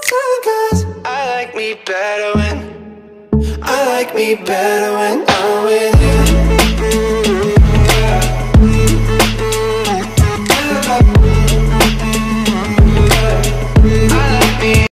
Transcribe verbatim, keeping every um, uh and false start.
Cause I like me better when I like me better when I'm with you.